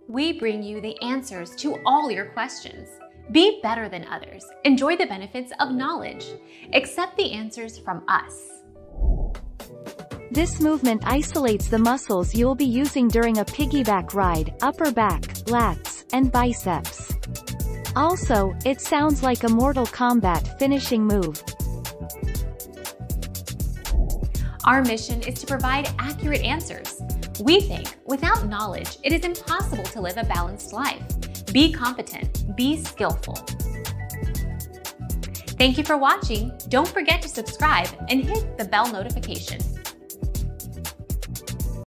We bring you the answers to all your questions. Be better than others. Enjoy the benefits of knowledge. Accept the answers from us. This movement isolates the muscles you'll be using during a piggyback ride: upper back, lats, and biceps. Also, it sounds like a Mortal Kombat finishing move. Our mission is to provide accurate answers. We think without knowledge, it is impossible to live a balanced life. Be competent, be skillful. Thank you for watching. Don't forget to subscribe and hit the bell notification.